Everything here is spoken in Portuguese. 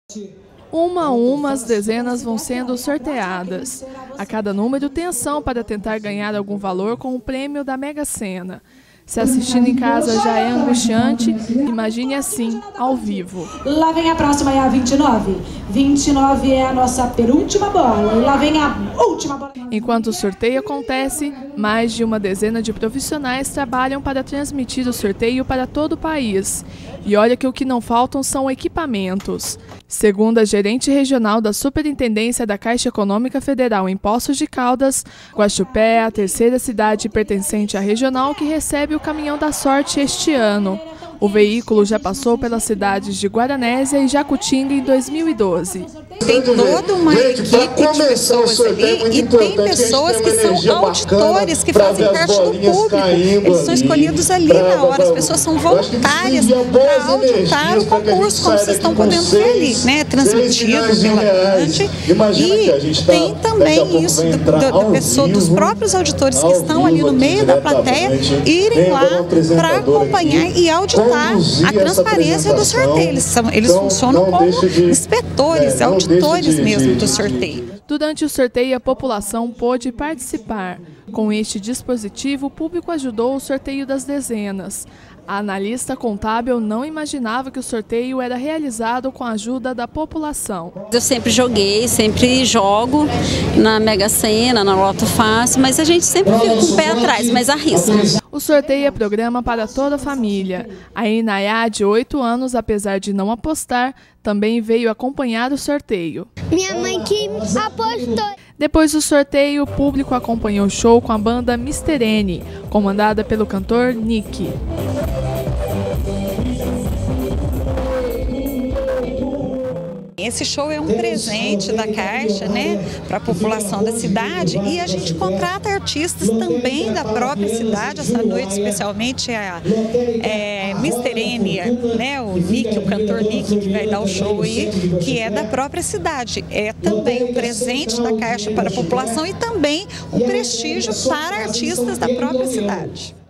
Uma a uma, as dezenas vão sendo sorteadas. A cada número tem ação para tentar ganhar algum valor com o prêmio da Mega Sena. Se assistindo em casa já é angustiante, imagine assim, ao vivo. Lá vem a próxima, é a 29. 29 é a nossa penúltima bola. E lá vem a última bola. Enquanto o sorteio acontece, mais de uma dezena de profissionais trabalham para transmitir o sorteio para todo o país. E olha que o que não faltam são equipamentos. Segundo a gerente regional da Superintendência da Caixa Econômica Federal em Poços de Caldas, Guaxupé é a terceira cidade pertencente à regional que recebe o Caminhão da Sorte este ano. O veículo já passou pelas cidades de Guaranésia e Jacutinga em 2012. Tem toda uma equipe de pessoas ali e tem pessoas que são auditores, que fazem parte do público. Eles são escolhidos ali na hora, as pessoas são voluntárias para auditar o concurso, como vocês estão podendo ver ali, né? Transmitido pela grande. E tem também isso da pessoa, dos próprios auditores que estão ali no meio da plateia, irem lá para acompanhar e auditar a transparência do sorteio. Eles funcionam como inspetores, auditores mesmo do sorteio. Durante o sorteio, a população pôde participar. Com este dispositivo, o público ajudou o sorteio das dezenas. A analista contábil não imaginava que o sorteio era realizado com a ajuda da população. Eu sempre joguei, sempre jogo na Mega Sena, na Loto Fácil, mas a gente sempre fica com o pé atrás, mas arrisca. O sorteio é programa para toda a família. A Inayá, de 8 anos, apesar de não apostar, também veio acompanhar o sorteio. Minha mãe que apostou. Depois do sorteio, o público acompanhou o show com a banda Mr. N, comandada pelo cantor Nick. Esse show é um presente da Caixa, né, para a população da cidade, e a gente contrata artistas também da própria cidade. Essa noite, especialmente, a Mr. N, né, o Nick, o cantor Nick, que vai dar o show aí, que é da própria cidade. É também um presente da Caixa para a população e também um prestígio para artistas da própria cidade.